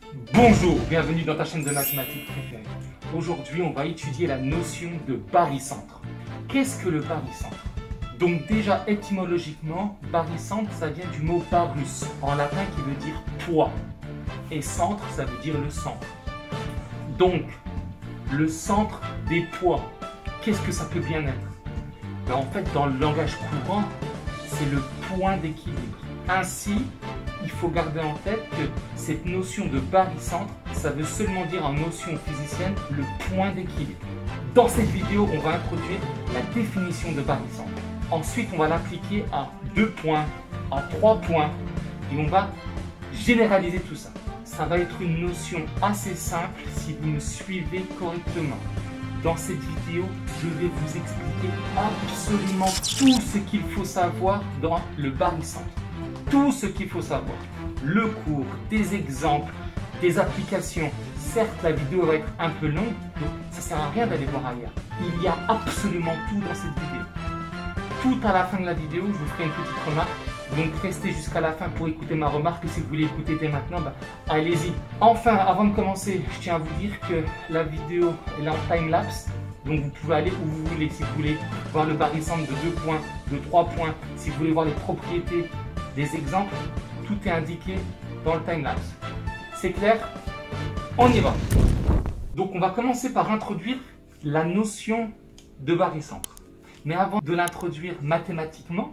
Bonjour, bienvenue dans ta chaîne de mathématiques préférée. Aujourd'hui, on va étudier la notion de barycentre. Qu'est-ce que le barycentre? Donc déjà, étymologiquement, barycentre, ça vient du mot barus, en latin qui veut dire poids. Et centre, ça veut dire le centre. Donc, le centre des poids, qu'est-ce que ça peut bien être? Ben, en fait, dans le langage courant, c'est le point d'équilibre. Ainsi, il faut garder en tête que cette notion de barycentre, ça veut seulement dire en notion physicienne le point d'équilibre. Dans cette vidéo, on va introduire la définition de barycentre. Ensuite, on va l'appliquer à 2 points, à 3 points, et on va généraliser tout ça. Ça va être une notion assez simple si vous me suivez correctement. Dans cette vidéo, je vais vous expliquer absolument tout ce qu'il faut savoir dans le barycentre. Tout ce qu'il faut savoir. Le cours, des exemples, des applications. Certes, la vidéo va être un peu longue, donc ça ne sert à rien d'aller voir ailleurs. Il y a absolument tout dans cette vidéo. Tout à la fin de la vidéo, je vous ferai une petite remarque. Donc restez jusqu'à la fin pour écouter ma remarque. Et si vous voulez écouter dès maintenant, allez-y. Enfin, avant de commencer, je tiens à vous dire que la vidéo est en time-lapse. Donc vous pouvez aller où vous voulez. Si vous voulez voir le barycentre de 2 points, de 3 points, si vous voulez voir les propriétés des exemples, tout est indiqué dans le time-lapse. C'est clair? On y va. Donc on va commencer par introduire la notion de barycentre. Mais avant de l'introduire mathématiquement,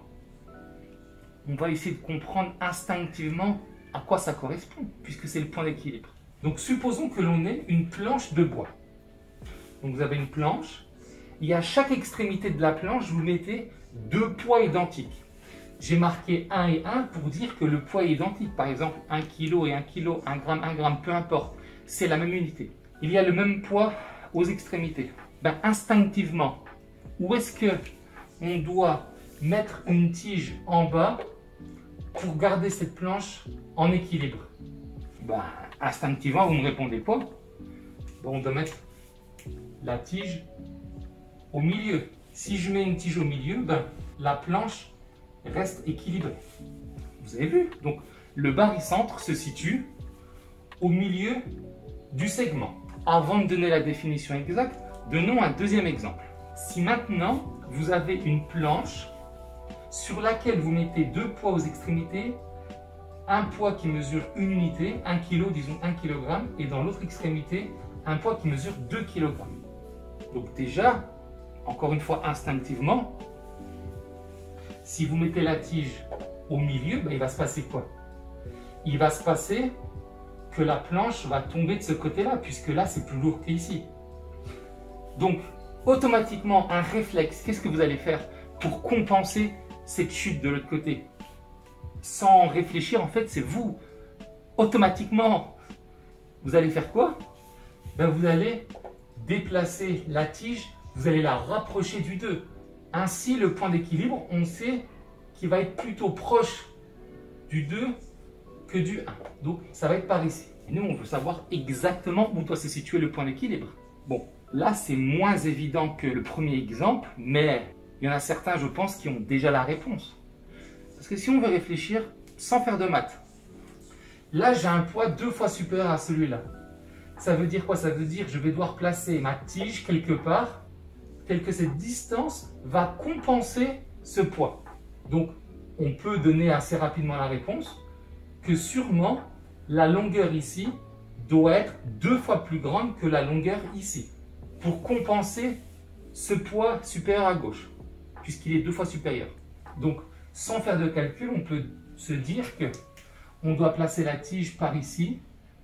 on va essayer de comprendre instinctivement à quoi ça correspond, puisque c'est le point d'équilibre. Donc supposons que l'on ait une planche de bois. Donc vous avez une planche, et à chaque extrémité de la planche, vous mettez 2 poids identiques. J'ai marqué 1 et 1 pour dire que le poids est identique. Par exemple, 1 kg et 1 kg, 1 gramme, 1 gramme, peu importe. C'est la même unité. Il y a le même poids aux extrémités. Instinctivement, où est-ce qu'on doit mettre une tige en bas pour garder cette planche en équilibre? Instinctivement, vous me répondez quoi? On doit mettre la tige au milieu. Si je mets une tige au milieu, la planche reste équilibrée. Vous avez vu? Donc, le barycentre se situe au milieu du segment. Avant de donner la définition exacte, donnons un deuxième exemple. Si maintenant, vous avez une planche sur laquelle vous mettez 2 poids aux extrémités, un poids qui mesure une unité, 1 kg, disons 1 kg, et dans l'autre extrémité, un poids qui mesure 2 kg. Donc déjà, encore une fois instinctivement, si vous mettez la tige au milieu, il va se passer quoi? Il va se passer que la planche va tomber de ce côté-là, puisque là, c'est plus lourd qu'ici. Donc, automatiquement, un réflexe, qu'est-ce que vous allez faire pour compenser cette chute de l'autre côté? Sans réfléchir, en fait, c'est vous. Automatiquement, vous allez faire quoi? Vous allez déplacer la tige, vous allez la rapprocher du 2. Ainsi, le point d'équilibre, on sait qu'il va être plutôt proche du 2 que du 1. Donc, ça va être par ici. Et nous, on veut savoir exactement où doit se situer le point d'équilibre. Bon, là, c'est moins évident que le premier exemple, mais il y en a certains, je pense, qui ont déjà la réponse. Parce que si on veut réfléchir sans faire de maths, là, j'ai un poids 2 fois supérieur à celui-là. Ça veut dire quoi? Ça veut dire que je vais devoir placer ma tige quelque part, telle que cette distance va compenser ce poids. Donc, on peut donner assez rapidement la réponse que sûrement la longueur ici doit être 2 fois plus grande que la longueur ici pour compenser ce poids supérieur à gauche, puisqu'il est 2 fois supérieur. Donc, sans faire de calcul, on peut se dire que on doit placer la tige par ici.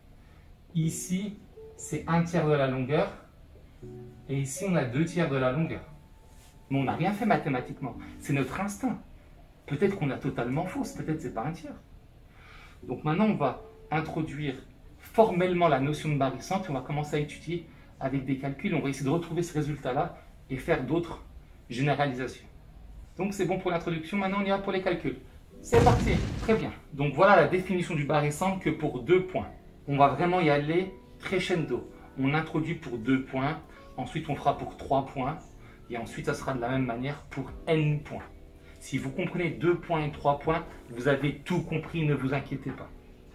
Ici, c'est 1/3 de la longueur. Et ici, on a 2/3 de la longueur. Mais on n'a rien fait mathématiquement. C'est notre instinct. Peut-être qu'on a totalement fausse. Peut-être c'est pas 1/3. Donc maintenant, on va introduire formellement la notion de barycentre. On va commencer à étudier avec des calculs. On va essayer de retrouver ce résultat-là et faire d'autres généralisations. Donc c'est bon pour l'introduction. Maintenant, on y va pour les calculs. C'est parti. Très bien. Donc voilà la définition du barycentre que pour 2 points. On va vraiment y aller crescendo. On introduit pour 2 points. Ensuite, on fera pour 3 points. Et ensuite, ça sera de la même manière pour n points. Si vous comprenez 2 points et 3 points, vous avez tout compris, ne vous inquiétez pas.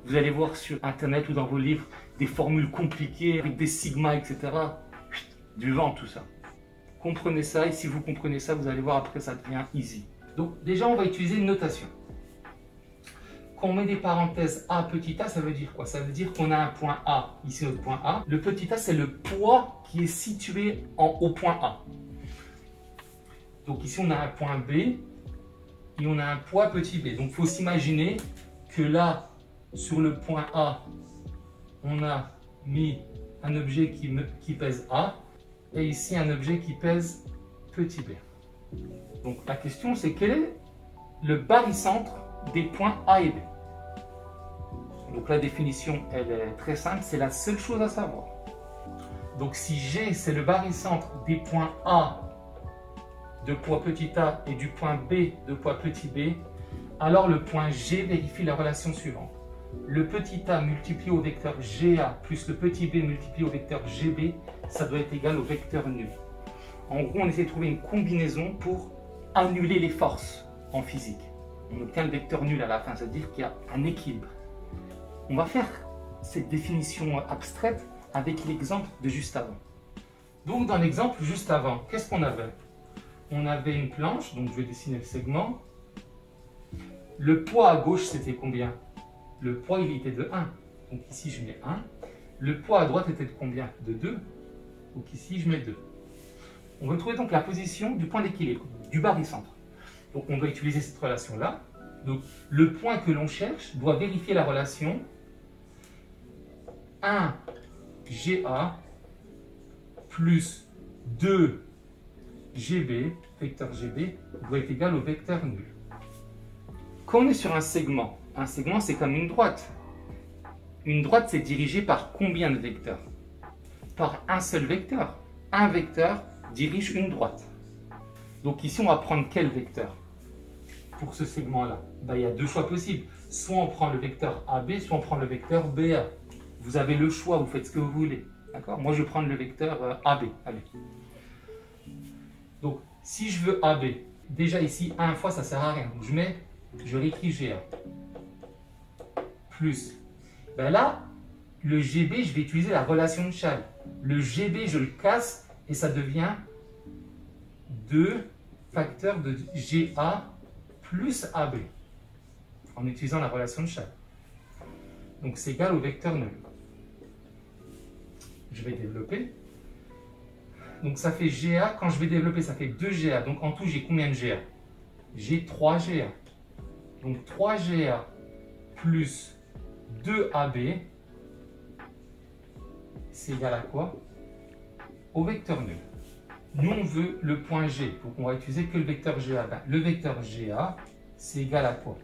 Vous allez voir sur internet ou dans vos livres des formules compliquées avec des sigma, etc. Du vent tout ça. Comprenez ça et si vous comprenez ça, vous allez voir après ça devient easy. Donc déjà on va utiliser une notation. Quand on met des parenthèses A, petit a, ça veut dire quoi? Ça veut dire qu'on a un point A, ici notre point A. Le petit a, c'est le poids qui est situé au point A. Donc ici, on a un point B et on a un poids petit b. Donc il faut s'imaginer que là, sur le point A, on a mis un objet qui pèse A et ici un objet qui pèse petit b. Donc la question, c'est quel est le barycentre des points A et B. Donc la définition, elle est très simple, c'est la seule chose à savoir. Donc si G, c'est le barycentre des points A de poids petit a et du point B de poids petit b, alors le point G vérifie la relation suivante. Le petit a multiplié au vecteur GA plus le petit b multiplié au vecteur GB, ça doit être égal au vecteur nul. En gros, on essaie de trouver une combinaison pour annuler les forces en physique. On obtient le vecteur nul à la fin, c'est-à-dire qu'il y a un équilibre. On va faire cette définition abstraite avec l'exemple de juste avant. Donc dans l'exemple juste avant, qu'est-ce qu'on avait? On avait une planche, donc je vais dessiner le segment. Le poids à gauche, c'était combien? Le poids, il était de 1. Donc ici, je mets 1. Le poids à droite était de combien? De 2. Donc ici, je mets 2. On veut trouver donc la position du point d'équilibre, du barycentre. Donc on doit utiliser cette relation-là. Donc le point que l'on cherche doit vérifier la relation 1 GA plus 2 GB, vecteur GB, doit être égal au vecteur nul. Quand on est sur un segment c'est comme une droite. Une droite, c'est dirigé par combien de vecteurs? Par un seul vecteur. Un vecteur dirige une droite. Donc ici, on va prendre quel vecteur pour ce segment-là? Il y a deux choix possibles. Soit on prend le vecteur AB, soit on prend le vecteur BA. Vous avez le choix, vous faites ce que vous voulez. D'accord? Moi, je vais prendre le vecteur AB. Allez. Donc, si je veux AB, déjà ici, 1 fois, ça ne sert à rien. Donc, je réécris GA. Plus. Là, le GB, je vais utiliser la relation de Chasles. Le GB, je le casse et ça devient 2 facteurs de GA plus AB. En utilisant la relation de Chasles. Donc, c'est égal au vecteur nul. Je vais développer. Donc ça fait GA, quand je vais développer, ça fait 2GA. Donc en tout, j'ai combien de GA? J'ai 3GA. Donc 3GA plus 2AB, c'est égal à quoi? Au vecteur nul. Nous, on veut le point G. Donc on va utiliser que le vecteur GA. Le vecteur GA, c'est égal à quoi?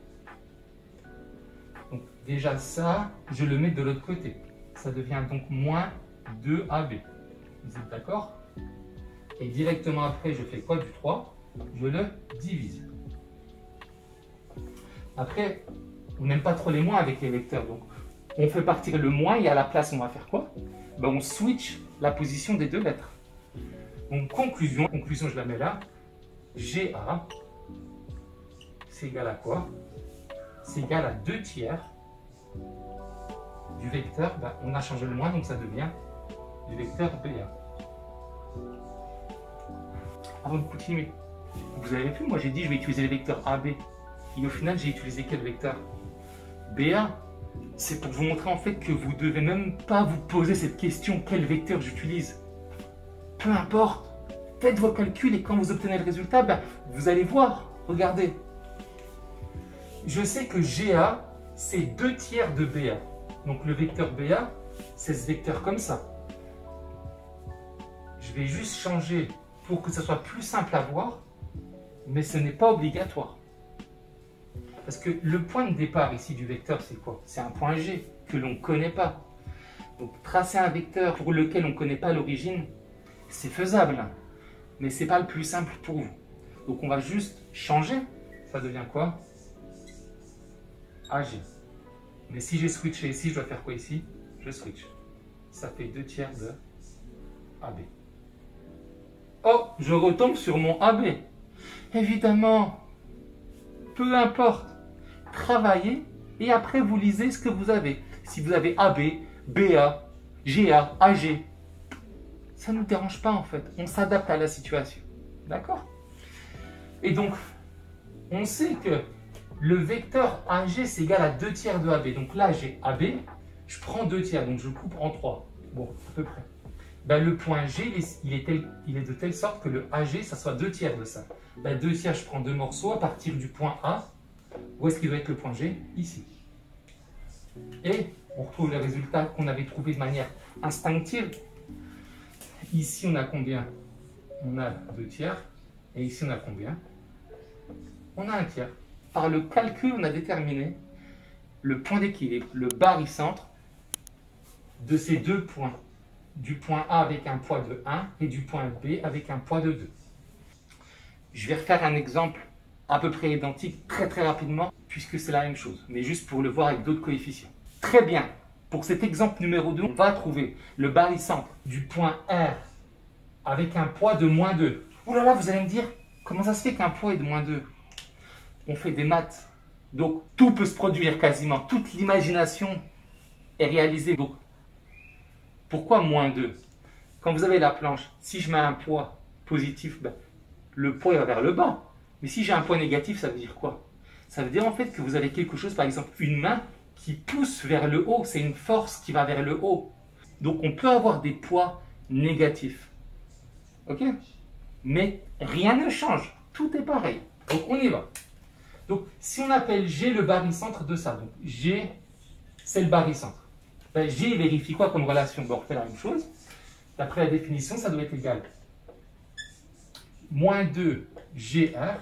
Donc déjà ça, je le mets de l'autre côté. Ça devient donc moins 2AB. Vous êtes d'accord? Et directement après, je fais quoi du 3? Je le divise. Après, on n'aime pas trop les moins avec les vecteurs. Donc, on fait partir le moins et à la place, on va faire quoi? On switch la position des deux lettres. Donc, conclusion, je la mets là. GA, c'est égal à quoi? C'est égal à 2 tiers du vecteur. On a changé le moins, donc ça devient du vecteur BA. Avant de continuer, vous avez vu, moi j'ai dit je vais utiliser le vecteur AB. Et au final, j'ai utilisé quel vecteur? BA. C'est pour vous montrer en fait que vous ne devez même pas vous poser cette question, quel vecteur j'utilise. Peu importe, faites vos calculs et quand vous obtenez le résultat, vous allez voir, regardez. Je sais que GA, c'est 2 tiers de BA. Donc le vecteur BA, c'est ce vecteur comme ça. Je vais juste changer pour que ça soit plus simple à voir, mais ce n'est pas obligatoire. Parce que le point de départ ici du vecteur, c'est quoi? C'est un point G que l'on ne connaît pas. Donc tracer un vecteur pour lequel on ne connaît pas l'origine, c'est faisable, mais ce n'est pas le plus simple pour vous. Donc on va juste changer, ça devient quoi? AG. Mais si j'ai switché ici, je dois faire quoi ici? Je switch. Ça fait 2 tiers de AB. Oh, je retombe sur mon AB. Évidemment, peu importe, travaillez Et après, vous lisez ce que vous avez. Si vous avez AB, BA, GA, AG, ça ne nous dérange pas en fait. On s'adapte à la situation. D'accord? Et donc, on sait que le vecteur AG, c'est égal à 2 tiers de AB. Donc là, j'ai AB, je prends 2 tiers, donc je coupe en 3. Bon, à peu près. Ben, le point G, il est de telle sorte que le AG, ça soit 2 tiers de ça. Ben, 2 tiers, je prends 2 morceaux à partir du point A. Où est-ce qu'il doit être le point G? Ici. Et on retrouve le résultat qu'on avait trouvé de manière instinctive. Ici, on a combien? On a 2 tiers. Et ici, on a combien? On a 1 tiers. Par le calcul, on a déterminé le point d'équilibre, le barycentre de ces deux points. Du point A avec un poids de 1 et du point B avec un poids de 2. Je vais refaire un exemple à peu près identique très rapidement puisque c'est la même chose, mais juste pour le voir avec d'autres coefficients. Très bien, pour cet exemple numéro 2, on va trouver le barycentre du point R avec un poids de moins 2. Ouh là là, vous allez me dire, comment ça se fait qu'un poids est de moins 2? On fait des maths, donc tout peut se produire quasiment, toute l'imagination est réalisée. Donc, pourquoi moins 2? Quand vous avez la planche, si je mets un poids positif, ben, le poids va vers le bas. Mais si j'ai un poids négatif, ça veut dire quoi? Ça veut dire en fait que vous avez quelque chose, par exemple une main qui pousse vers le haut. C'est une force qui va vers le haut. Donc on peut avoir des poids négatifs. Ok? Mais rien ne change. Tout est pareil. Donc on y va. Donc si on appelle G le barycentre de ça, donc G c'est le barycentre. Ben, G vérifie quoi comme relation? Ben, on refait la même chose. D'après la définition, ça doit être égal. Moins 2 GR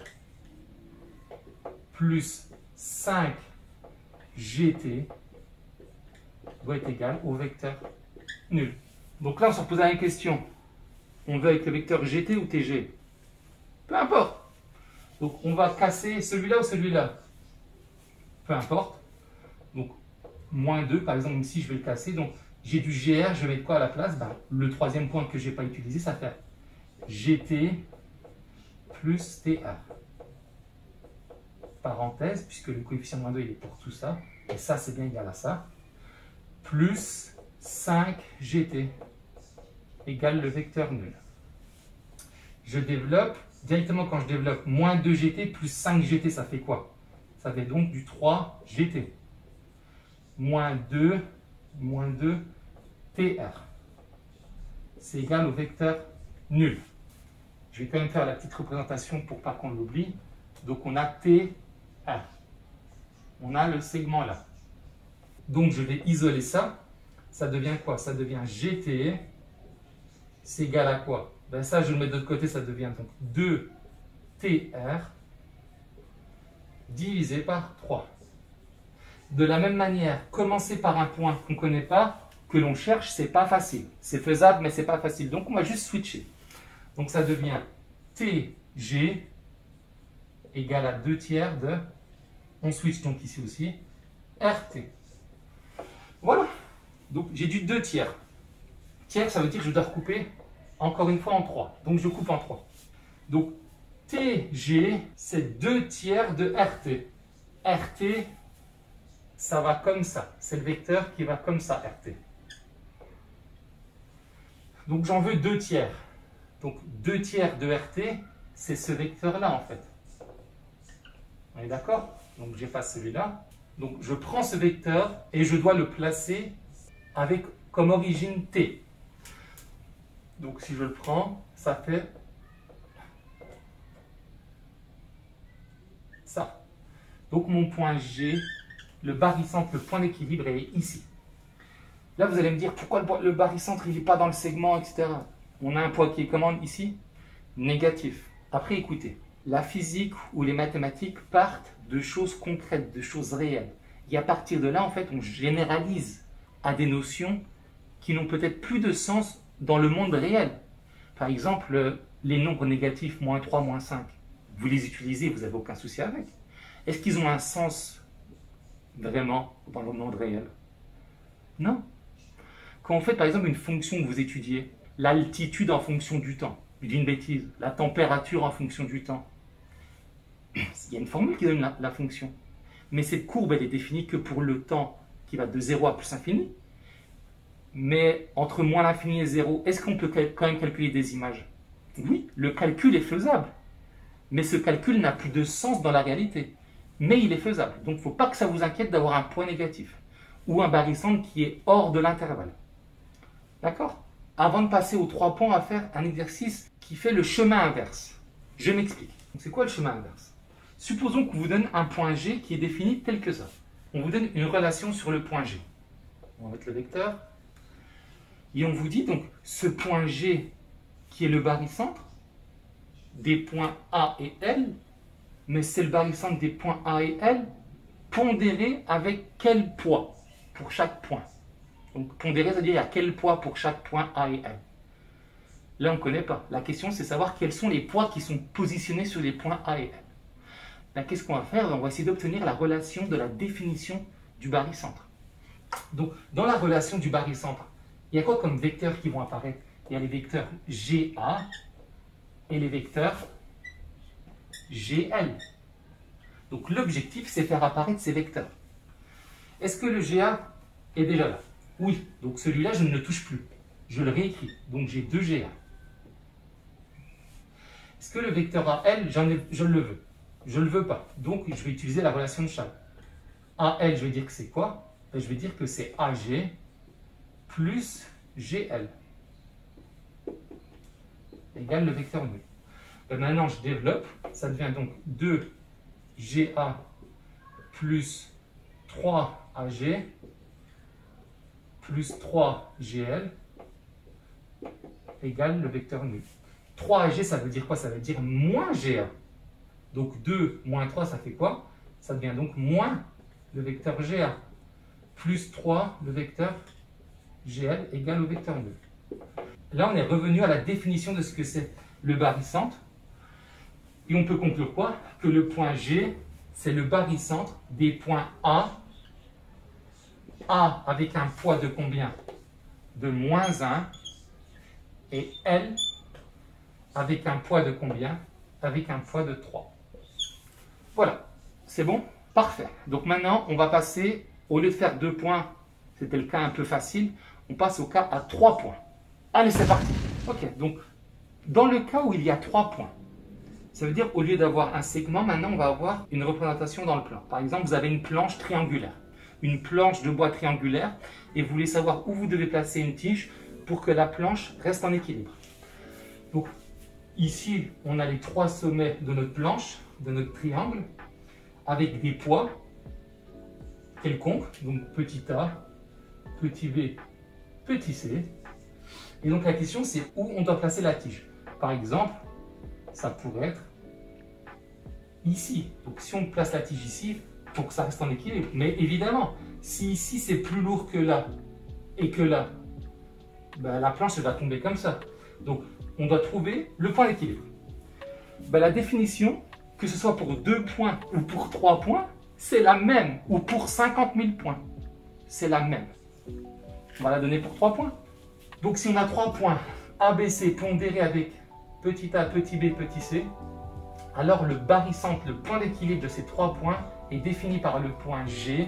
plus 5 GT doit être égal au vecteur nul. Donc là, on se repose la même question. On veut avec le vecteur GT ou TG? Peu importe. Donc on va casser celui-là ou celui-là. Peu importe. Donc moins 2, par exemple, ici, je vais le casser. Donc j'ai du GR, je vais mettre quoi à la place? Ben, le troisième point que je n'ai pas utilisé, ça fait GT plus TR. Parenthèse, puisque le coefficient de moins 2, il est pour tout ça. Et ça, c'est bien égal à ça. Plus 5 GT égale le vecteur nul. Je développe, directement quand je développe moins 2 GT plus 5 GT, ça fait quoi? Ça fait donc du 3 GT. Moins 2 TR. C'est égal au vecteur nul. Je vais quand même faire la petite représentation pour pas qu'on l'oublie. Donc on a TR. On a le segment là. Donc je vais isoler ça. Ça devient quoi? Ça devient GT. C'est égal à quoi? Ben ça, je le mets de l'autre côté, ça devient donc 2 TR divisé par 3. De la même manière, commencer par un point qu'on ne connaît pas, que l'on cherche, c'est pas facile. C'est faisable, mais c'est pas facile. Donc on va juste switcher. Donc ça devient TG égale à 2 tiers de, on switch donc ici aussi, RT. Voilà. Donc j'ai du 2 tiers. Tiers, ça veut dire que je dois recouper encore une fois en 3. Donc je coupe en 3. Donc TG, c'est 2 tiers de RT. RT, ça va comme ça. C'est le vecteur qui va comme ça, RT. Donc j'en veux 2 tiers. Donc 2 tiers de RT, c'est ce vecteur-là en fait. On est d'accord? Donc j'efface celui-là. Donc je prends ce vecteur et je dois le placer avec comme origine T. Donc si je le prends, ça fait ça. Donc mon point G, le barycentre, le point d'équilibre est ici. Là vous allez me dire pourquoi le barycentre il n'est pas dans le segment, etc. On a un poids qui est comment ici? Négatif. Après écoutez, la physique ou les mathématiques partent de choses concrètes, de choses réelles. Et à partir de là, en fait, on généralise à des notions qui n'ont peut-être plus de sens dans le monde réel. Par exemple, les nombres négatifs, moins 3, moins 5, vous les utilisez, vous n'avez aucun souci avec. Est-ce qu'ils ont un sens vraiment dans le monde réel? Non. Quand vous faites par exemple une fonction que vous étudiez, l'altitude en fonction du temps, je dis une bêtise, la température en fonction du temps, il y a une formule qui donne la fonction. Mais cette courbe, elle est définie que pour le temps qui va de 0 à plus infini. Mais entre moins l'infini et 0, est-ce qu'on peut quand même calculer des images? Oui, le calcul est faisable. Mais ce calcul n'a plus de sens dans la réalité. Mais il est faisable. Donc il ne faut pas que ça vous inquiète d'avoir un point négatif. Ou un barycentre qui est hors de l'intervalle. D'accord? Avant de passer aux 3 points, on va faire un exercice qui fait le chemin inverse. Je m'explique. C'est quoi le chemin inverse? Supposons qu'on vous donne un point G qui est défini tel que ça. On vous donne une relation sur le point G. On va mettre le vecteur. Et on vous dit donc ce point G qui est le barycentre des points A et L, mais c'est le barycentre des points A et L pondéré avec quel poids pour chaque point. Donc pondéré, c'est-à-dire il y a quel poids pour chaque point A et L. Là, on ne connaît pas. La question, c'est savoir quels sont les poids qui sont positionnés sur les points A et L. Là, qu'est-ce qu'on va faire? On va essayer d'obtenir la relation de la définition du barycentre. Donc, dans la relation du barycentre, il y a quoi comme vecteurs qui vont apparaître? Il y a les vecteurs GA et les vecteurs GL. Donc, l'objectif, c'est faire apparaître ces vecteurs. Est-ce que le GA est déjà là? Oui. Donc, celui-là, je ne le touche plus. Je le réécris. Donc, j'ai 2 GA. Est-ce que le vecteur AL, je le veux? Je ne le veux pas. Donc, je vais utiliser la relation de Charles. AL, je vais dire que c'est quoi? Je vais dire que c'est AG plus GL égale le vecteur nul. Maintenant, je développe. Ça devient donc 2GA plus 3AG plus 3GL égale le vecteur nul. 3AG, ça veut dire quoi? Ça veut dire moins GA. Donc 2 moins 3, ça fait quoi? Ça devient donc moins le vecteur GA. Plus 3, le vecteur GL égale au vecteur nul. Là, on est revenu à la définition de ce que c'est le barycentre. Et on peut conclure quoi? Que le point G, c'est le barycentre des points A. A avec un poids de combien? De moins 1. Et L avec un poids de combien? Avec un poids de 3. Voilà, c'est bon? Parfait. Donc maintenant, on va passer, au lieu de faire 2 points, c'était le cas un peu facile, on passe au cas à 3 points. Allez, c'est parti. Ok, donc dans le cas où il y a 3 points, ça veut dire au lieu d'avoir un segment, maintenant on va avoir une représentation dans le plan. Par exemple, vous avez une planche triangulaire, une planche de bois triangulaire, et vous voulez savoir où vous devez placer une tige pour que la planche reste en équilibre. Donc ici, on a les 3 sommets de notre planche, de notre triangle, avec des poids quelconques, donc petit a, petit b, petit c. Et donc la question, c'est où on doit placer la tige. Par exemple, ça pourrait être ici. Donc si on place la tige ici, il faut que ça reste en équilibre. Mais évidemment, si ici c'est plus lourd que là et que là, ben, la planche elle va tomber comme ça. Donc on doit trouver le point d'équilibre. Ben, la définition, que ce soit pour 2 points ou pour 3 points, c'est la même. Ou pour 50 000 points, c'est la même. On va la donner pour 3 points. Donc si on a 3 points ABC pondérés avec petit a, petit b, petit c, alors le barycentre, le point d'équilibre de ces 3 points est défini par le point G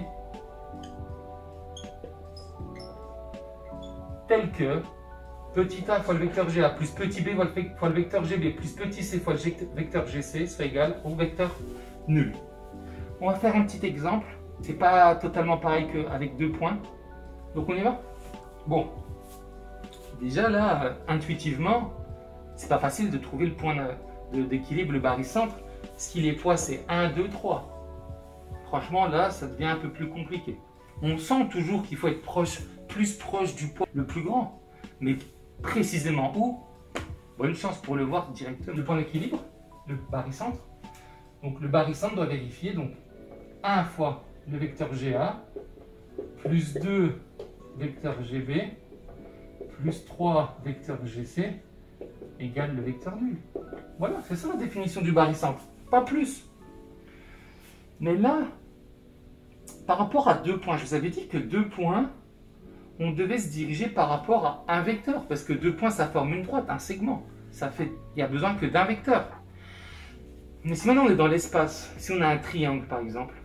tel que petit a fois le vecteur GA plus petit b fois le vecteur GB plus petit c fois le vecteur GC soit égal au vecteur nul. On va faire un petit exemple. C'est pas totalement pareil qu'avec 2 points. Donc on y va? Bon. Déjà là, intuitivement, c'est pas facile de trouver le point d'équilibre, le barycentre, si les poids c'est 1, 2, 3. Franchement là, ça devient un peu plus compliqué. On sent toujours qu'il faut être plus proche du poids le plus grand. Mais précisément où? Bonne chance pour le voir directement. Le point d'équilibre, le barycentre. Donc le barycentre doit vérifier donc 1 fois le vecteur GA plus 2 vecteur GB plus 3 vecteur GC égale le vecteur nul. Voilà, c'est ça la définition du barycentre. Pas plus. Mais là, par rapport à 2 points, je vous avais dit que 2 points, on devait se diriger par rapport à un vecteur, parce que 2 points, ça forme une droite, un segment. Il n'y a besoin que d'un vecteur. Mais si maintenant on est dans l'espace, si on a un triangle par exemple,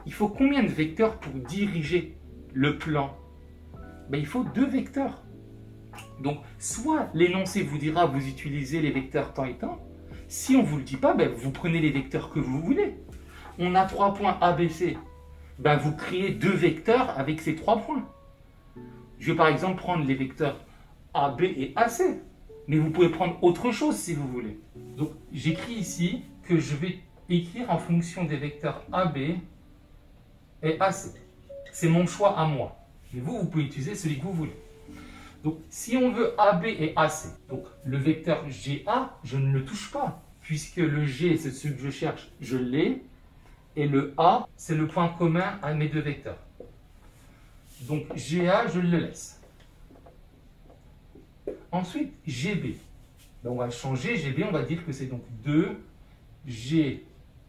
il faut combien de vecteurs pour diriger le plan? Ben, il faut 2 vecteurs. Donc, soit l'énoncé vous dira vous utilisez les vecteurs temps et temps. Si on ne vous le dit pas, ben, vous prenez les vecteurs que vous voulez. On a 3 points A, B, C. Ben, vous créez 2 vecteurs avec ces 3 points. Je vais par exemple prendre les vecteurs A, B et AC. Mais vous pouvez prendre autre chose si vous voulez. Donc, j'écris ici que je vais écrire en fonction des vecteurs AB et AC. C'est mon choix à moi. Mais vous, vous pouvez utiliser celui que vous voulez. Donc, si on veut AB et AC, donc le vecteur GA, je ne le touche pas. Puisque le G, c'est celui que je cherche, je l'ai. Et le A, c'est le point commun à mes 2 vecteurs. Donc, GA, je le laisse. Ensuite, GB. Ben, on va changer GB, on va dire que c'est donc 2 GA.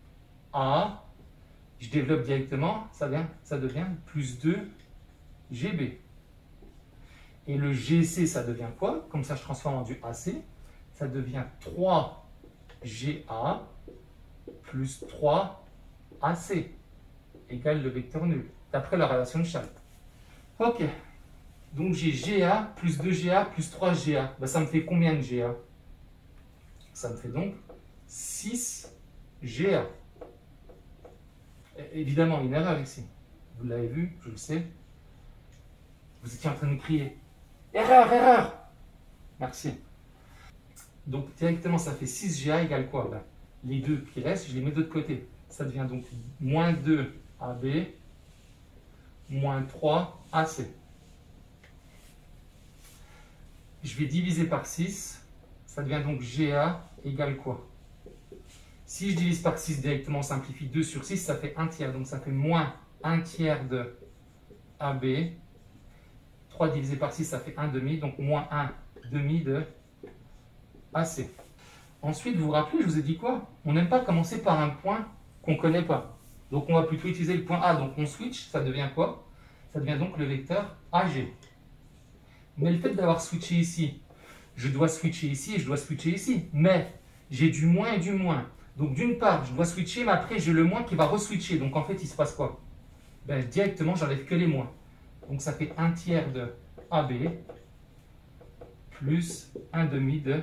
Je développe directement, ça devient plus 2 GB. Et le GC, ça devient quoi? Comme ça, je transforme en du AC. Ça devient 3 GA plus 3 AC égale le vecteur nul, d'après la relation de Charles. Ok. Donc j'ai GA plus 2GA plus 3GA. Ben, ça me fait combien de GA? Ça me fait donc 6GA. Évidemment, une erreur ici. Vous l'avez vu, je le sais. Vous étiez en train de crier. Erreur, erreur! Merci. Donc directement, ça fait 6GA égale quoi? Ben, les 2 qui restent, je les mets de l'autre côté. Ça devient donc moins 2 AB moins 3 AC. Je vais diviser par 6. Ça devient donc GA égale quoi? Si je divise par 6 directement, on simplifie 2 sur 6, ça fait 1 tiers. Donc ça fait moins 1 tiers de AB. 3 divisé par 6, ça fait 1 demi. Donc moins 1 demi de AC. Ensuite, vous vous rappelez, je vous ai dit quoi? On n'aime pas commencer par un point qu'on ne connaît pas. Donc on va plutôt utiliser le point A. Donc on switch, ça devient quoi? Ça devient donc le vecteur AG. Mais le fait d'avoir switché ici, je dois switcher ici et je dois switcher ici. Mais j'ai du moins et du moins. Donc d'une part, je dois switcher, mais après j'ai le moins qui va re-switcher. Donc en fait, il se passe quoi? Ben, directement, j'enlève que les moins. Donc ça fait 1 tiers de AB plus 1 demi de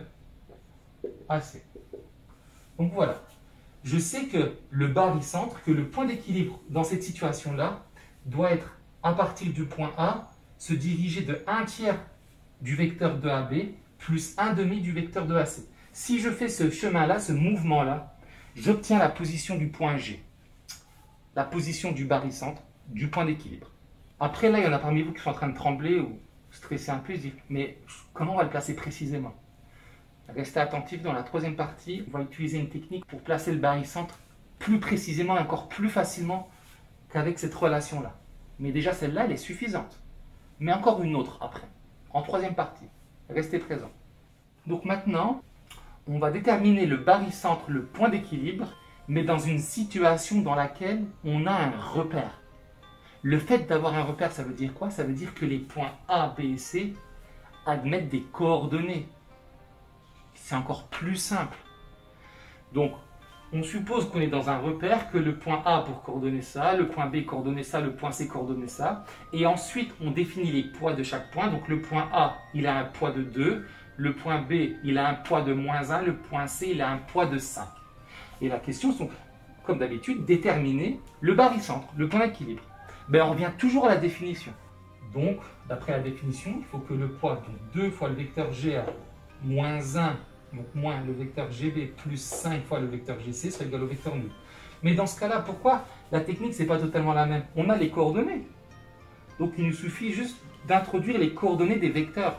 AC. Donc voilà. Je sais que le barycentre, que le point d'équilibre dans cette situation-là, doit être à partir du point A, se diriger de 1 tiers du vecteur de AB plus 1 demi du vecteur de AC. Si je fais ce chemin-là, ce mouvement-là, j'obtiens la position du point G, la position du barycentre, du point d'équilibre. Après, là, il y en a parmi vous qui sont en train de trembler ou stresser un peu, se dire, mais comment on va le placer précisément? Restez attentifs, dans la 3e partie, on va utiliser une technique pour placer le barycentre plus précisément et encore plus facilement qu'avec cette relation-là. Mais déjà, celle-là, elle est suffisante. Mais encore une autre après, en 3e partie. Restez présents. Donc maintenant, on va déterminer le barycentre, le point d'équilibre, mais dans une situation dans laquelle on a un repère. Le fait d'avoir un repère, ça veut dire quoi? Ça veut dire que les points A, B et C admettent des coordonnées. C'est encore plus simple. Donc, on suppose qu'on est dans un repère, que le point A pour coordonner ça, le point B coordonner ça, le point C coordonner ça. Et ensuite, on définit les poids de chaque point. Donc, le point A, il a un poids de 2. Le point B, il a un poids de moins 1. Le point C, il a un poids de 5. Et la question, c'est, comme d'habitude, déterminer le barycentre, le point d'équilibre. Ben, on revient toujours à la définition. Donc, d'après la définition, il faut que le poids, donc 2 fois le vecteur GA, moins 1, donc moins le vecteur GB, plus 5 fois le vecteur GC, soit égal au vecteur nul. Mais dans ce cas-là, pourquoi la technique, c'est pas totalement la même? On a les coordonnées. Donc, il nous suffit juste d'introduire les coordonnées des vecteurs.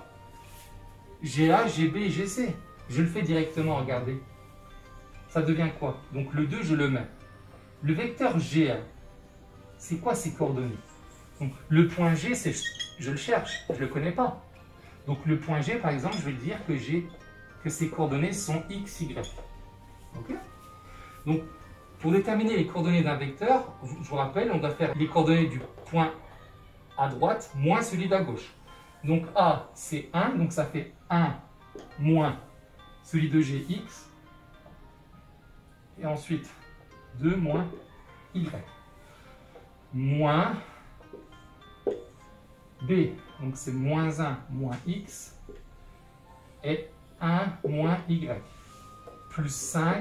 GA, GB et GC. Je le fais directement, regardez. Ça devient quoi? Donc, le 2, je le mets. Le vecteur GA, c'est quoi ces coordonnées? Donc, le point G, je le cherche, je ne le connais pas. Donc, le point G, par exemple, je vais dire que ses coordonnées sont x, y. Okay. Donc, pour déterminer les coordonnées d'un vecteur, je vous rappelle, on doit faire les coordonnées du point à droite moins celui d'à gauche. Donc, A, c'est 1, donc ça fait 1 moins celui de G, x. Et ensuite, 2 moins y. moins B. Donc c'est moins 1 moins X et 1 moins Y. Plus 5,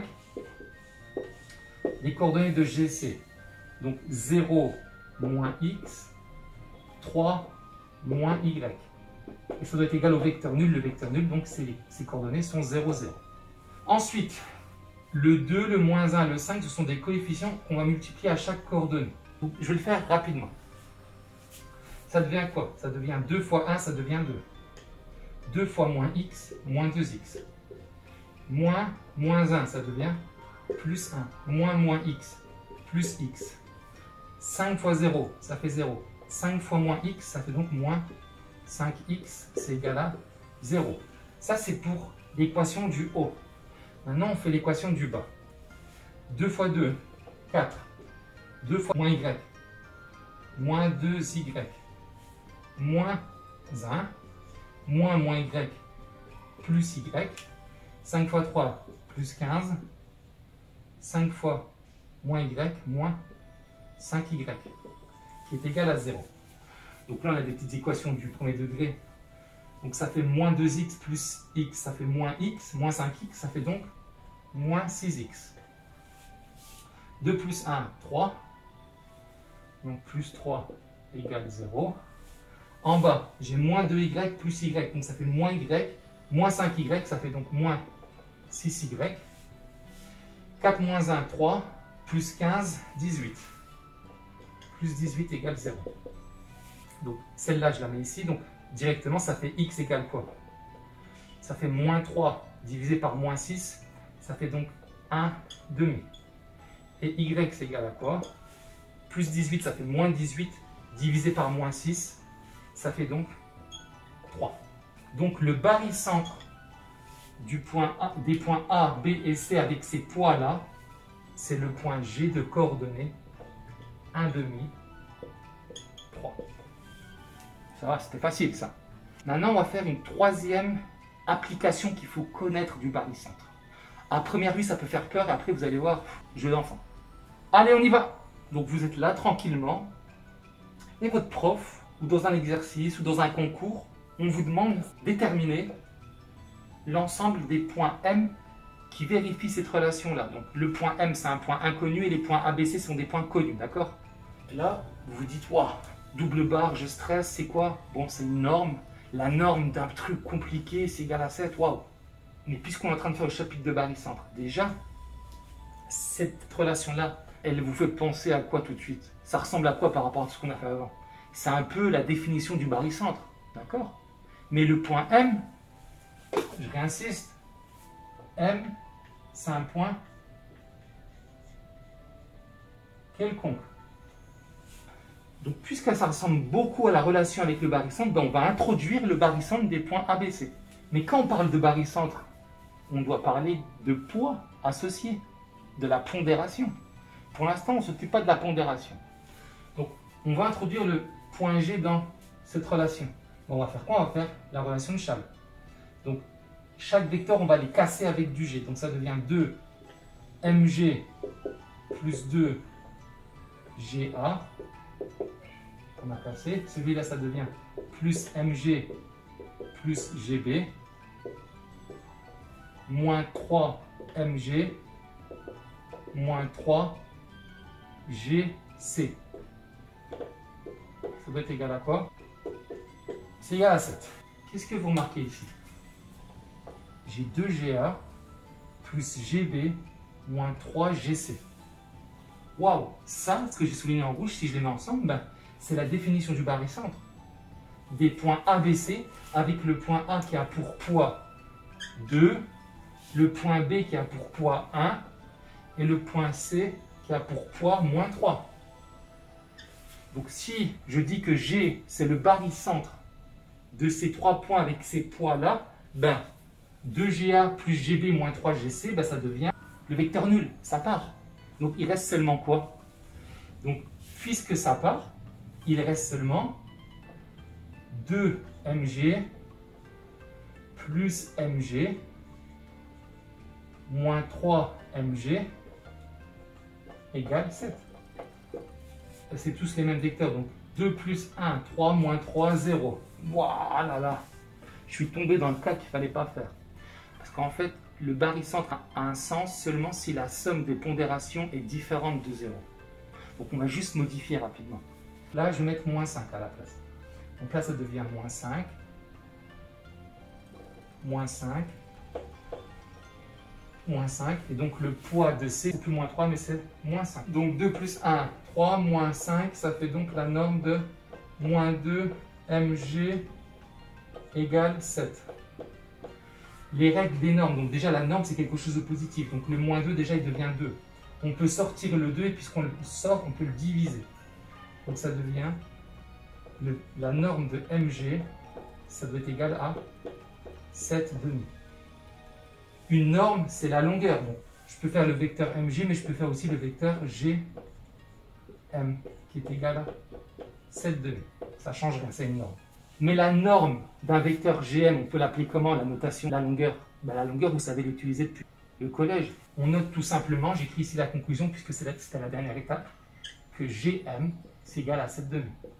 les coordonnées de GC. Donc 0 moins X, 3 moins Y. Et ça doit être égal au vecteur nul. Le vecteur nul, donc ces coordonnées sont 0, 0. Ensuite, le 2, le moins 1, le 5, ce sont des coefficients qu'on va multiplier à chaque coordonnée. Donc, je vais le faire rapidement. Ça devient quoi? Ça devient 2 fois 1, ça devient 2. 2 fois moins x, moins 2x. Moins 1, ça devient plus 1. Moins x, plus x. 5 fois 0, ça fait 0. 5 fois moins x, ça fait donc moins 5x, c'est égal à 0. Ça, c'est pour l'équation du haut. Maintenant, on fait l'équation du bas. 2 fois 2, 4. 2 fois moins y, moins 2y, moins 1, moins y, plus y. 5 fois 3, plus 15. 5 fois moins y, moins 5y, qui est égal à 0. Donc là, on a des petites équations du premier degré. Donc ça fait moins 2x plus x, ça fait moins x, moins 5x, ça fait donc moins 6x. 2 plus 1, 3. Donc plus 3 égale 0. En bas, j'ai moins 2y plus y, donc ça fait moins y, moins 5y, ça fait donc moins 6y. 4 moins 1, 3, plus 15, 18. Plus 18 égale 0. Donc celle-là, je la mets ici, donc directement, ça fait x égale quoi? Ça fait moins 3 divisé par moins 6, ça fait donc 1 demi. Et y, c'est égal à quoi? Plus 18, ça fait moins 18, divisé par moins 6, ça fait donc 3. Donc le barycentre du point A, des points A, B et C avec ces poids-là, c'est le point G de coordonnées 1 demi, 3. Ça va, c'était facile ça. Maintenant, on va faire une troisième application qu'il faut connaître du barycentre. À première vue, ça peut faire peur, et après, vous allez voir, jeu d'enfant. Allez, on y va! Donc, vous êtes là, tranquillement, et votre prof, ou dans un exercice, ou dans un concours, on vous demande de déterminer l'ensemble des points M qui vérifient cette relation-là. Donc, le point M, c'est un point inconnu, et les points ABC sont des points connus, d'accord? Là, vous vous dites, waouh! Double barre, je stresse, c'est quoi? Bon, c'est une norme. La norme d'un truc compliqué, c'est égal à 7. Waouh! Mais puisqu'on est en train de faire le chapitre de barycentre, déjà, cette relation-là, elle vous fait penser à quoi tout de suite? Ça ressemble à quoi par rapport à ce qu'on a fait avant? C'est un peu la définition du barycentre, d'accord? Mais le point M, je réinsiste, M, c'est un point quelconque. Donc, puisque ça ressemble beaucoup à la relation avec le barycentre, ben on va introduire le barycentre des points ABC. Mais quand on parle de barycentre, on doit parler de poids associé, de la pondération. Pour l'instant, on ne s'occupe pas de la pondération. Donc, on va introduire le point G dans cette relation. On va faire quoi? On va faire la relation de Chasles. Donc, chaque vecteur, on va les casser avec du G. Donc, ça devient 2 mg plus 2 GA. On a cassé. Celui-là, ça devient plus mg plus gb moins 3 mg moins 3 gc. Ça doit être égal à quoi? C'est égal à 7. Qu'est-ce que vous remarquez ici? J'ai 2 GA plus GB moins 3 GC. Waouh! Ça, ce que j'ai souligné en rouge, si je les mets ensemble, ben, c'est la définition du barycentre. Des points ABC avec le point A qui a pour poids 2, le point B qui a pour poids 1 et le point C qui a pour poids moins 3. Donc si je dis que G, c'est le barycentre de ces trois points avec ces poids-là, ben 2GA plus GB moins 3GC, ben, ça devient le vecteur nul, ça part. Donc il reste seulement quoi? Donc puisque ça part, il reste seulement 2mg plus mg moins 3mg égale 7. c'est tous les mêmes vecteurs. Donc 2 plus 1, 3 moins 3, 0. Voilà. Je suis tombé dans le cas qu'il ne fallait pas faire. Parce qu'en fait, le barycentre a un sens seulement si la somme des pondérations est différente de 0. Donc on va juste modifier rapidement. Là, je vais mettre moins 5 à la place. Donc là, ça devient moins 5. Moins 5. Moins 5. Et donc le poids de C, c'est plus moins 3, mais c'est moins 5. Donc 2 plus 1, 3, moins 5, ça fait donc la norme de moins 2 mg égale 7. Les règles des normes, donc déjà la norme c'est quelque chose de positif, donc le moins 2 déjà il devient 2. On peut sortir le 2 et puisqu'on le sort, on peut le diviser. Donc ça devient la norme de mg, ça doit être égal à 7 demi. Une norme c'est la longueur, donc je peux faire le vecteur mg mais je peux faire aussi le vecteur gm qui est égal à 7 demi. Ça change rien, c'est une norme. Mais la norme d'un vecteur GM, on peut l'appeler comment, la notation de la longueur? La longueur, vous savez l'utiliser depuis le collège. On note tout simplement, j'écris ici la conclusion puisque c'était la dernière étape, que GM c'est égal à 7 demi.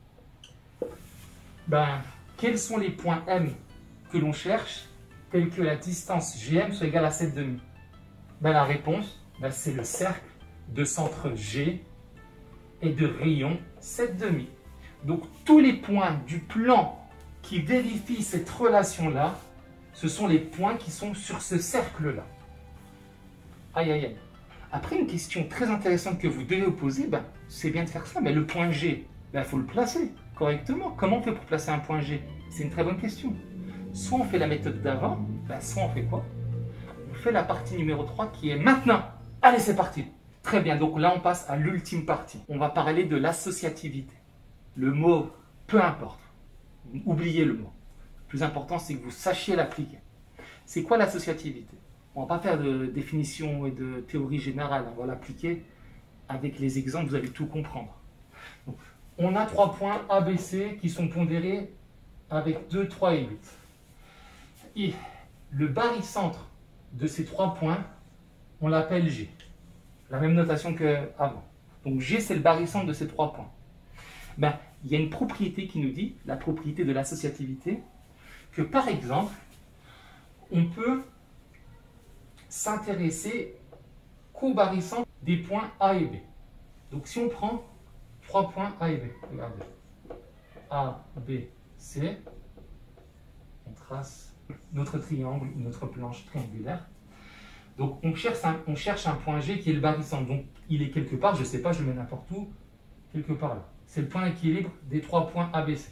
Quels sont les points M que l'on cherche, tels que la distance GM soit égale à 7 demi? La réponse, c'est le cercle de centre G et de rayon 7 demi. Donc tous les points du plan qui vérifient cette relation-là, ce sont les points qui sont sur ce cercle-là. Aïe, aïe, aïe. Après, une question très intéressante que vous devez vous poser, c'est bien de faire ça, mais le point G, il faut le placer correctement. Comment on fait pour placer un point G? C'est une très bonne question. Soit on fait la méthode d'avant, soit on fait quoi? On fait la partie numéro 3 qui est maintenant. Allez, c'est parti. Très bien, donc là on passe à l'ultime partie. On va parler de l'associativité. Le mot, peu importe. Oubliez le mot. Le plus important, c'est que vous sachiez l'appliquer. C'est quoi l'associativité? On ne va pas faire de définition et de théorie générale. On va l'appliquer avec les exemples, vous allez tout comprendre. Donc, on a 3 points A, B, C qui sont pondérés avec 2, 3 et 8. Et le barycentre de ces 3 points, on l'appelle G. La même notation qu'avant. Donc G, c'est le barycentre de ces 3 points. Il y a une propriété qui nous dit, la propriété de l'associativité, que par exemple, on peut s'intéresser qu'au barycentre des points A et B. Donc si on prend 3 points A et B, regardez, A, B, C, on trace notre triangle, notre planche triangulaire. Donc on cherche un point G qui est le barycentre. Donc il est quelque part, je ne sais pas, je le mets n'importe où, quelque part là. C'est le point d'équilibre des 3 points ABC.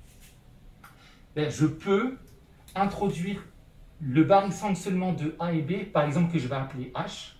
Je peux introduire le barycentre seulement de A et B, par exemple que je vais appeler H,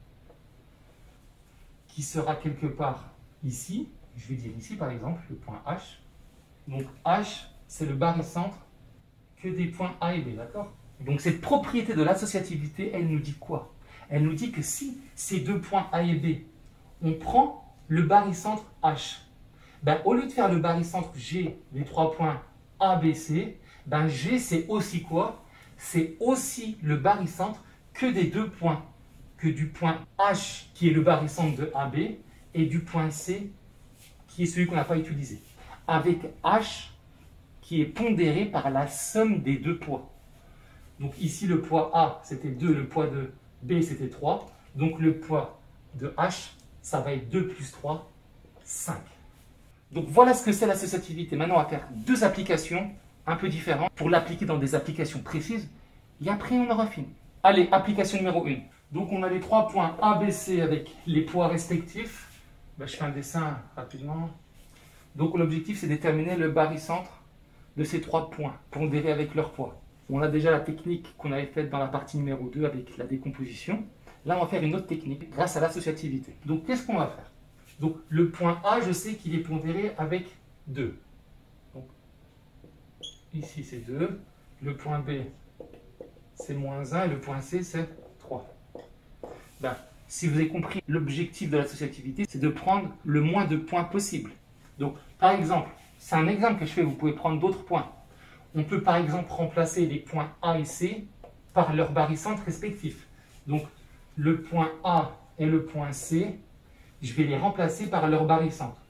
qui sera quelque part ici. Je vais dire ici par exemple, le point H. Donc H, c'est le barycentre que des points A et B, d'accord? Donc cette propriété de l'associativité, elle nous dit quoi? Elle nous dit que si ces 2 points A et B, on prend le barycentre H, au lieu de faire le barycentre G, les 3 points A, B, C, G c'est aussi quoi? C'est aussi le barycentre que des 2 points, que du point H qui est le barycentre de AB et du point C qui est celui qu'on n'a pas utilisé. Avec H qui est pondéré par la somme des 2 poids. Donc ici le poids A c'était 2, le poids de B c'était 3. Donc le poids de H, ça va être 2 plus 3, 5. Donc voilà ce que c'est l'associativité. Maintenant, on va faire 2 applications un peu différentes pour l'appliquer dans des applications précises. Et après, on aura fini. Allez, application numéro 1. Donc on a les 3 points ABC avec les poids respectifs. Je fais un dessin rapidement. Donc l'objectif, c'est de déterminer le barycentre de ces 3 points, pondérés avec leur poids. On a déjà la technique qu'on avait faite dans la partie numéro 2 avec la décomposition. Là, on va faire une autre technique grâce à l'associativité. Donc qu'est-ce qu'on va faire? Donc le point A, je sais qu'il est pondéré avec 2. Donc, ici c'est 2. Le point B, c'est moins 1. Et le point C, c'est 3. Si vous avez compris, l'objectif de l'associativité, c'est de prendre le moins de points possible. Donc, par exemple, c'est un exemple que je fais, vous pouvez prendre d'autres points. On peut par exemple remplacer les points A et C par leurs barycentres respectifs. Donc, le point A et le point C, je vais les remplacer par leur barycentre. Donc,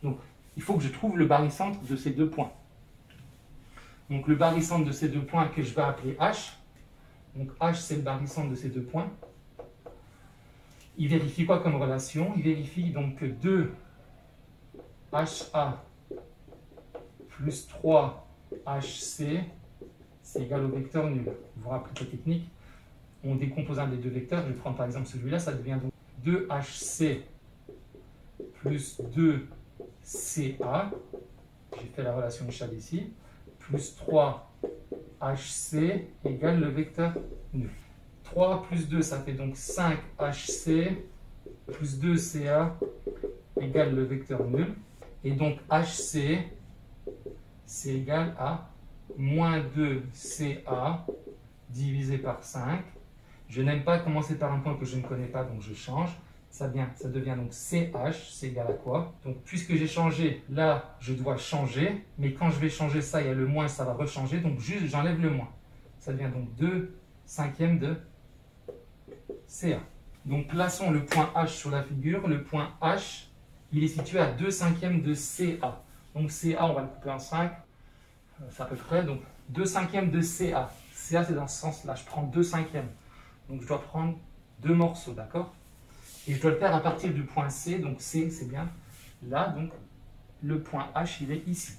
il faut que je trouve le barycentre de ces deux points. Donc le barycentre de ces deux points que je vais appeler H. Donc H, c'est le barycentre de ces deux points. Il vérifie quoi comme relation? Il vérifie donc que 2HA plus 3HC, c'est égal au vecteur nul. Vous vous rappelez la technique? On décompose un des deux vecteurs. Je vais prendre par exemple celui-là, ça devient donc 2HC plus 2CA. J'ai fait la relation échelle ici. Plus 3HC égale le vecteur nul. 3 plus 2, ça fait donc 5HC plus 2CA égale le vecteur nul. Et donc HC, c'est égal à moins 2CA divisé par 5. Je n'aime pas commencer par un point que je ne connais pas, donc je change. Ça devient donc CH, c'est égal à quoi? Donc puisque j'ai changé, là je dois changer, mais quand je vais changer ça, il y a le moins, ça va rechanger, donc juste j'enlève le moins. Ça devient donc 2/5 de CA. Donc plaçons le point H sur la figure. Le point H, il est situé à 2/5 de CA. Donc CA, on va le couper en 5, c'est à peu près, donc 2/5 de CA. CA c'est dans ce sens-là, je prends 2/5. Donc je dois prendre deux morceaux, d'accord? Et je dois le faire à partir du point C, donc C c'est bien là, donc le point H il est ici.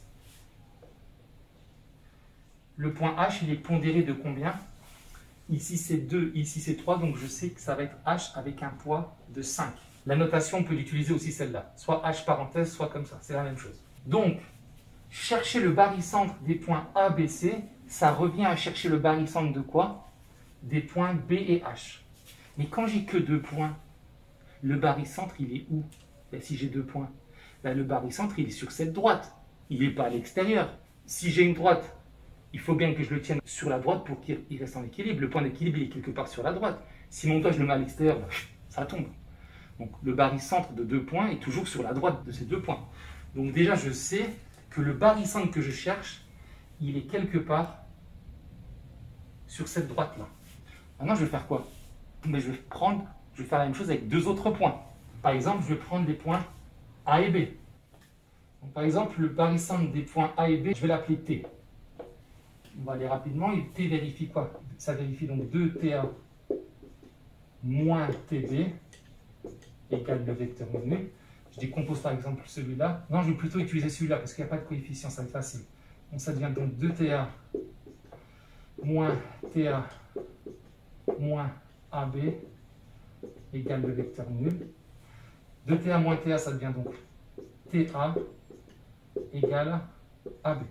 Le point H il est pondéré de combien? Ici c'est 2, ici c'est 3, donc je sais que ça va être H avec un poids de 5. La notation on peut l'utiliser aussi celle-là, soit H parenthèse, soit comme ça, c'est la même chose. Donc, chercher le barycentre des points A, B, C, ça revient à chercher le barycentre de quoi? Des points B et H. Mais quand j'ai que deux points, le barycentre, il est où? Ben, si j'ai deux points, ben, le barycentre, il est sur cette droite. Il n'est pas à l'extérieur. Si j'ai une droite, il faut bien que je le tienne sur la droite pour qu'il reste en équilibre. Le point d'équilibre, il est quelque part sur la droite. Si mon doigt, je le mets à l'extérieur, ben, ça tombe. Donc, le barycentre de deux points est toujours sur la droite de ces deux points. Donc, déjà, je sais que le barycentre que je cherche, il est quelque part sur cette droite-là. Maintenant, je vais faire quoi? Mais je vais faire la même chose avec deux autres points. Par exemple, je vais prendre les points A et B. Donc, par exemple, le barycentre des points A et B, je vais l'appeler T. On va aller rapidement. Et T vérifie quoi? Ça vérifie donc 2TA moins TB égale le vecteur nul. Je décompose par exemple celui-là. Non, je vais plutôt utiliser celui-là parce qu'il n'y a pas de coefficient, ça va être facile. Donc ça devient donc 2TA moins TA moins AB égale le vecteur nul. 2TA moins TA, ça devient donc TA égale AB.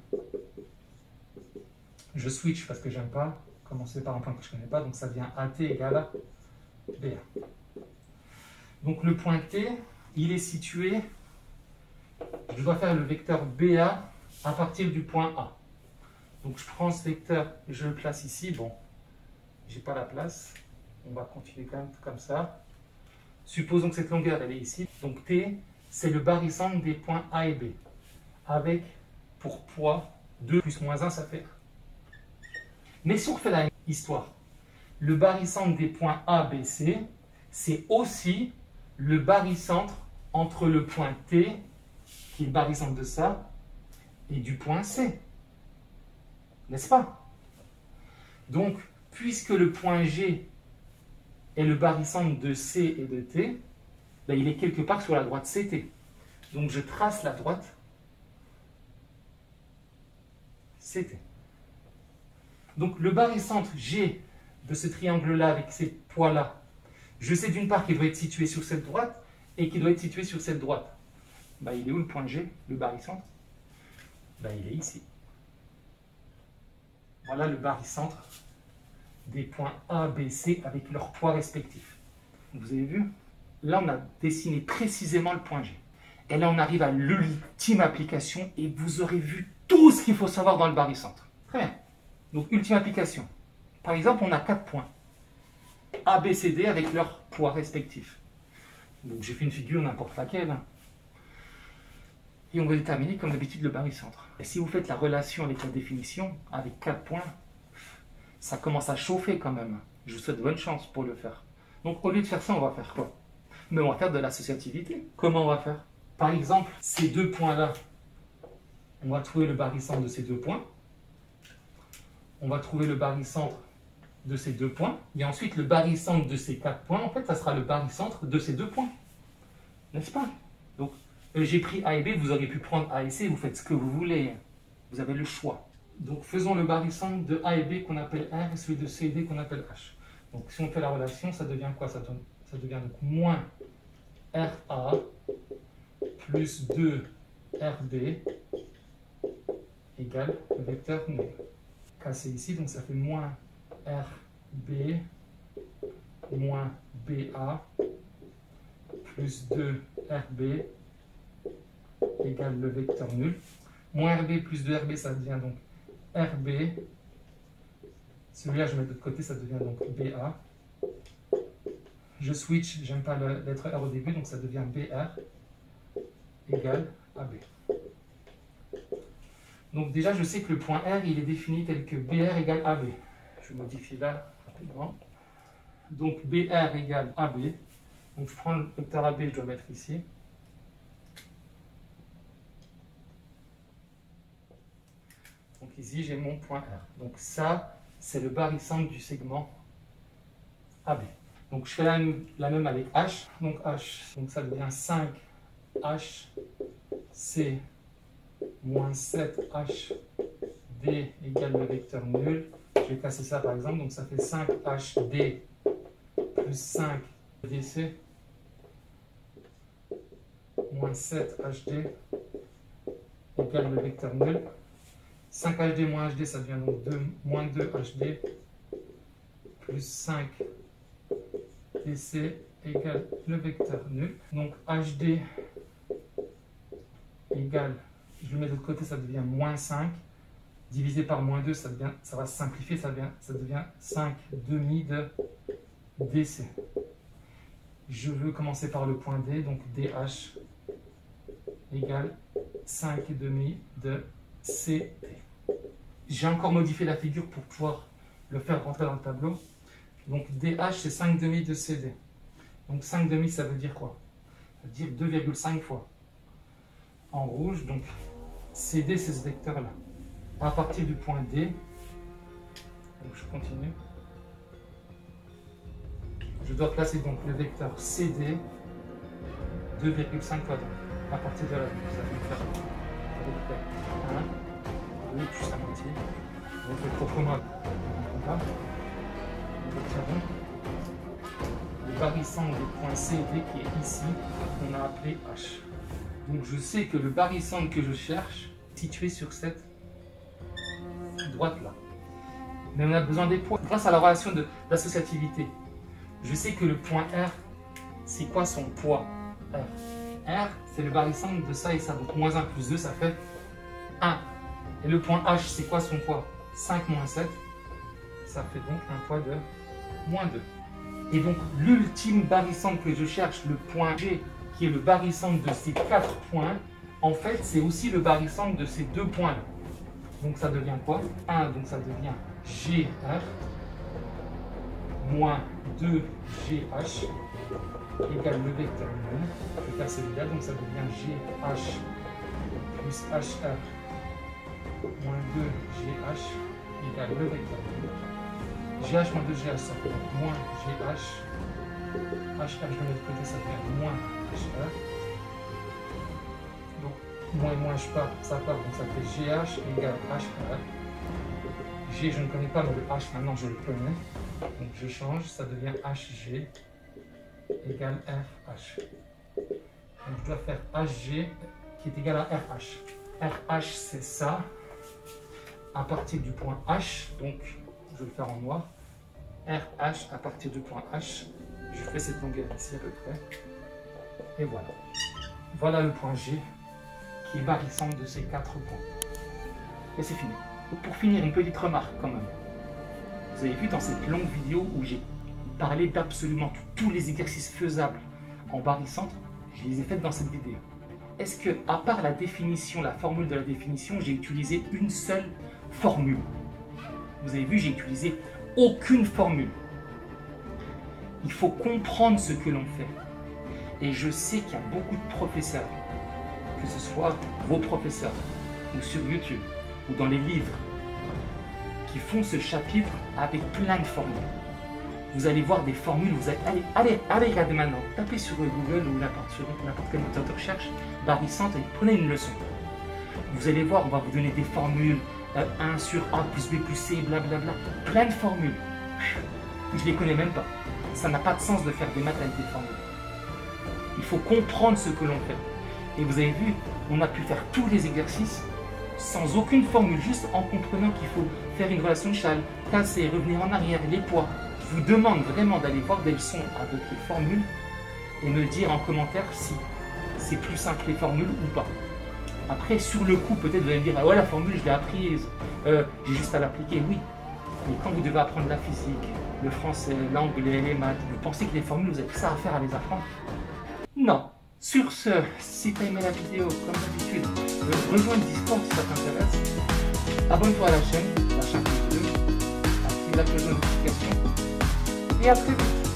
Je switch parce que j'aime pas commencer par un point que je ne connais pas, donc ça devient AT égale à BA. Donc le point T, il est situé, je dois faire le vecteur BA à partir du point A. Donc je prends ce vecteur, je le place ici, bon, j'ai pas la place, on va continuer quand même comme ça. Supposons que cette longueur, elle est ici. Donc T, c'est le barycentre des points A et B, avec pour poids 2 plus moins 1, ça fait 1. Mais si on refait la même histoire, le barycentre des points A, B, C, c'est aussi le barycentre entre le point T, qui est le barycentre de ça, et du point C. N'est-ce pas? Donc, puisque le point G est le barycentre de C et de T, ben, il est quelque part sur la droite CT. Donc, je trace la droite CT. Donc, le barycentre G de ce triangle-là avec ces poids-là, je sais d'une part qu'il doit être situé sur cette droite et qu'il doit être situé sur cette droite. Ben, il est où le point G, le barycentre? Ben, il est ici. Voilà le barycentre des points A, B, C avec leurs poids respectifs. Vous avez vu? Là, on a dessiné précisément le point G. Et là, on arrive à l'ultime application et vous aurez vu tout ce qu'il faut savoir dans le barycentre. Très bien. Donc, ultime application. Par exemple, on a 4 points. A, B, C, D avec leurs poids respectifs. Donc, j'ai fait une figure n'importe laquelle. Et on va déterminer, comme d'habitude, le barycentre. Et si vous faites la relation avec la définition, avec 4 points, ça commence à chauffer quand même. Je vous souhaite bonne chance pour le faire. Donc, au lieu de faire ça, on va faire quoi? Mais on va faire de l'associativité. Comment on va faire? Par exemple, ces deux points-là, On va trouver le barycentre de ces deux points. On va trouver le barycentre de ces deux points. Et ensuite, le barycentre de ces 4 points, en fait, ça sera le barycentre de ces deux points. N'est-ce pas? Donc, j'ai pris A et B, vous auriez pu prendre A et C, vous faites ce que vous voulez. Vous avez le choix. Donc, faisons le barycentre de A et B qu'on appelle R et celui de C et D qu'on appelle H. Donc, si on fait la relation, ça devient quoi? Ça devient donc moins RA plus 2RB égale le vecteur nul. Cassé ici, donc ça fait moins RB moins BA plus 2RB égale le vecteur nul. Moins RB plus 2RB, ça devient donc RB. Celui-là, je mets de l'autre côté, ça devient donc BA. Je switch, j'aime pas la lettre R au début, donc ça devient BR égale AB. Donc déjà, je sais que le point R, il est défini tel que BR égale AB. Je modifie là rapidement. Donc BR égale AB. Donc je prends le vecteur AB, je dois mettre ici. Donc ici, j'ai mon point R. Donc ça, c'est le barycentre du segment AB. Donc je fais la même avec H. Donc H, donc ça devient 5H, C moins 7HD égale le vecteur nul. Je vais casser ça par exemple, donc ça fait 5HD plus 5DC moins 7HD égale le vecteur nul. 5HD moins HD, ça devient donc moins 2HD plus 5DC égale le vecteur nul. Donc HD égale, je le mets de l'autre côté, ça devient moins 5, divisé par moins 2, ça va se simplifier, ça devient 5 demi de DC. Je veux commencer par le point D, donc DH égale 5 demi de CD. J'ai encore modifié la figure pour pouvoir le faire rentrer dans le tableau. Donc DH, c'est 5 demi de CD. Donc 5 demi, ça veut dire quoi? Ça veut dire 2,5 fois. En rouge, donc CD, c'est ce vecteur-là. À partir du point D, donc je continue. Je dois placer donc le vecteur CD 2,5 fois. Donc, à partir de là, ça va faire à peu près 1, 2 plus la moitié. Donc le proprement, nous obtiendrons le barycentre du point CD qui est ici, qu'on a appelé H. Donc je sais que le barycentre que je cherche est situé sur cette droite-là. Mais on a besoin des poids. Grâce à la relation d'associativité, je sais que le point R, c'est quoi son poids R? R, c'est le barycentre de ça et ça. Donc moins 1 plus 2, ça fait 1. Et le point H, c'est quoi son poids? 5 moins 7. Ça fait donc un poids de moins 2. Et donc l'ultime barycentre que je cherche, le point G, qui est le barycentre de ces 4 points, en fait, c'est aussi le barycentre de ces 2 points-là. Donc ça devient quoi? 1, donc ça devient GR moins 2GH égale le vecteur nul. Je vais faire celui-là, donc ça devient GH plus HR moins 2GH égale le vecteur nul. GH moins 2GH, ça fait moins GH. HR, je mets de l'autre côté, ça fait moins HR. Donc, moins et moins, ça part, donc ça fait GH égale HR. G, je ne connais pas, mais le H, maintenant, je le connais. Donc, je change, ça devient HG égale RH. Donc, je dois faire HG qui est égal à RH. RH, c'est ça. À partir du point H, donc, je vais le faire en noir. RH à partir du point H. Je fais cette longueur ici à peu près. Et voilà. Voilà le point G qui est barycentre de ces 4 points. Et c'est fini. Donc pour finir, une petite remarque quand même. Vous avez vu dans cette longue vidéo où j'ai parlé d'absolument tous les exercices faisables en barycentre, je les ai faits dans cette vidéo. Est-ce que, à part la définition, la formule de la définition, j'ai utilisé une seule formule? Vous avez vu, j'ai utilisé aucune formule. Il faut comprendre ce que l'on fait. Et je sais qu'il y a beaucoup de professeurs, que ce soit vos professeurs, ou sur YouTube ou dans les livres qui font ce chapitre avec plein de formules. Vous allez voir des formules, vous allez, allez, regardez maintenant, tapez sur Google ou n'importe quel moteur de recherche, Barry Sant, et prenez une leçon. Vous allez voir, on va vous donner des formules, 1 sur A plus B plus C, blablabla, plein de formules. Je ne les connais même pas. Ça n'a pas de sens de faire des maths avec des formules. Il faut comprendre ce que l'on fait. Et vous avez vu, on a pu faire tous les exercices sans aucune formule, juste en comprenant qu'il faut faire une relation de Chasles, casser, revenir en arrière, les poids. Je vous demande vraiment d'aller voir des leçons avec les formules et me dire en commentaire si c'est plus simple les formules ou pas. Après, sur le coup, peut-être vous allez me dire, ah ouais, la formule, je l'ai apprise, j'ai juste à l'appliquer, oui. Mais quand vous devez apprendre la physique, le français, l'anglais, les maths, vous pensez que les formules, vous avez que ça à faire à les apprendre? Non. Sur ce, si tu as aimé la vidéo, comme d'habitude, rejoins le Discord si ça t'intéresse. Abonne-toi à la chaîne vidéo, active la cloche de notification. Et à très vite.